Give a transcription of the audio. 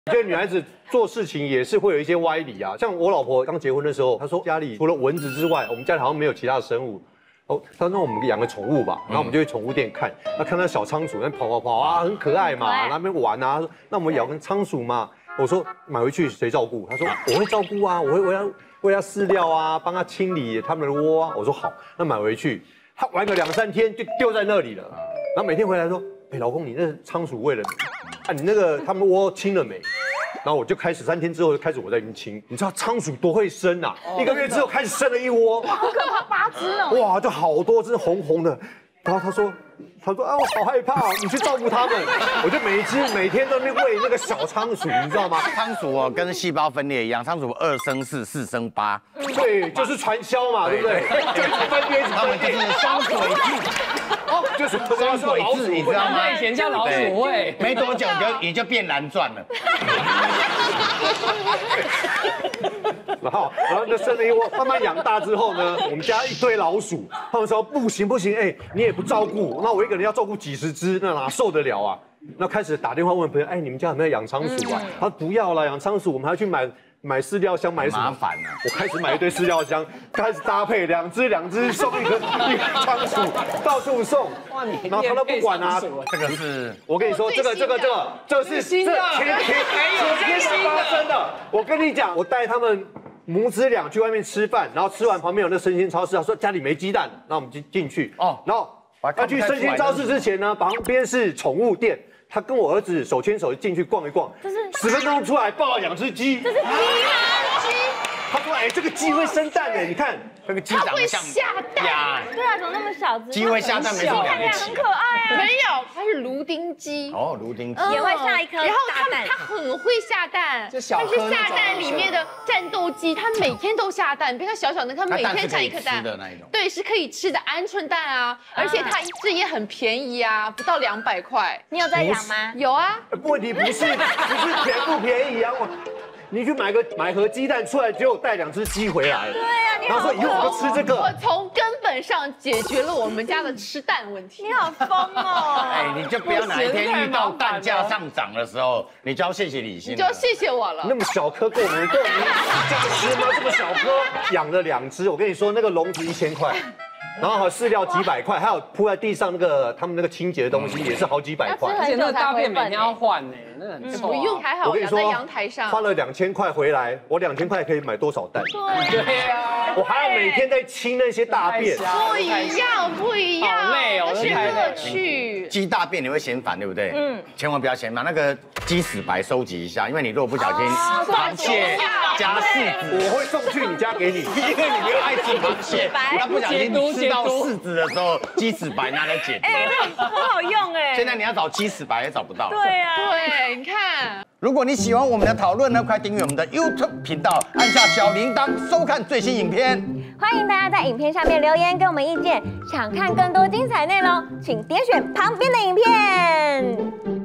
我觉得女孩子做事情也是会有一些歪理啊，像我老婆刚结婚的时候，她说家里除了蚊子之外，我们家里好像没有其他的生物。哦，她说那我们养个宠物吧，然后我们就去宠物店看，那看到小仓鼠在跑啊，很可爱嘛，那边玩啊，那我们养个仓鼠嘛。我说买回去谁照顾？她说我会照顾啊，我要喂它饲料啊，帮它清理它们的窝啊。我说好，那买回去，她玩个2、3天就丢在那里了，然后每天回来说，哎，老公你那仓鼠喂了没？啊，你那个他们窝清了没？然后我就开始3天之后就开始我在那边清，你知道仓鼠多会生啊？1个月之后开始生了一窝， 好可怕，8只哦！ 哇，就好多只红红的。然后他说啊，我好害怕，你去照顾它们。我就每天都在那边喂那个小仓鼠，你知道吗？ 仓鼠哦，跟细胞分裂一样，仓鼠2生4，4生8。 对，就是传销嘛，对不对？就是分别， 他们就是双轨制。 哦，就是双轨制，你知道吗？ 以前叫老鼠会， 没多久你就变蓝钻了。 然后就生了一窝，慢慢养大之后呢，我们家一堆老鼠，他们说不行，哎，你也不照顾，那我一个人要照顾几10只，那哪受得了啊？那开始打电话问朋友，哎，你们家有没有养仓鼠啊？他说不要了，养仓鼠我们还要去买饲料箱，买什么？ 麻烦啊！ 我开始买一堆饲料箱，开始搭配2只送一个仓鼠，到处送。哇，然后他都不管啊。 这个是， 我跟你说，这个是前天才发生的。我跟你讲，我带他们母子俩去外面吃饭，然后吃完旁边有那生鲜超市，他说家里没鸡蛋，那我们就进去。哦，然后要去生鲜超市之前呢，旁边是宠物店。他跟我儿子手牵手进去逛一逛，10分钟出来抱了2只鸡。 这是鸡吗？ 他说：“哎，这个鸡会生蛋哎，你看这个鸡长得像鸭。 对啊，怎么那么小只？ 鸡会下蛋没什么了不起， 很可爱啊。 没有，它是芦丁鸡。 哦，芦丁鸡也会下一颗大蛋。 然后它很会下蛋，它是下蛋里面的战斗机，它每天都下蛋，比它小小的，它每天产一颗蛋。对，是可以吃的鹌鹑蛋啊，而且它一只也很便宜啊，不到200块。 你有在养吗？ 有啊。 问题不是便不便宜啊，你去买盒鸡蛋出来，结果带2只鸡回来。 对啊，你好。 然后说以后我就吃这个。 我从根本上解决了我们家的吃蛋问题。 你好疯哦！ 哎，你就不要哪一天遇到蛋价上涨的时候，你就要谢谢李欣。 你就要谢谢我了。 那么小颗够我们这样吃吗？这么小颗养了2只，我跟你说那个笼子1000块。然后饲料几百块，还有铺在地上那个他们那个清洁的东西也是好几百块， 而且那个大便每天要换呢，那很臭。 不用，还好。 我跟你说， 在阳台上花了2000块回来，我2000块可以买多少蛋？ 对呀， 我还要每天在清那些大便。 不一样， 好累哦， 那是乐趣。 鸡大便你会嫌烦，对不对？千万不要嫌烦，那个鸡屎白收集一下，因为你如果不小心螃蟹加柿子， 我会送去你家给你， 因为你没有爱吃螃蟹，他不小心吃到柿子的时候，鸡屎白拿来解决。 哎，那很好用哎。 现在你要找鸡屎白也找不到。 对啊， 对，你看。 如果你喜欢我们的讨论呢，快订阅我们的 YouTube 频道，按下小铃铛收看最新影片。 欢迎大家在影片下面留言给我们意见，想看更多精彩内容，请点选旁边的影片。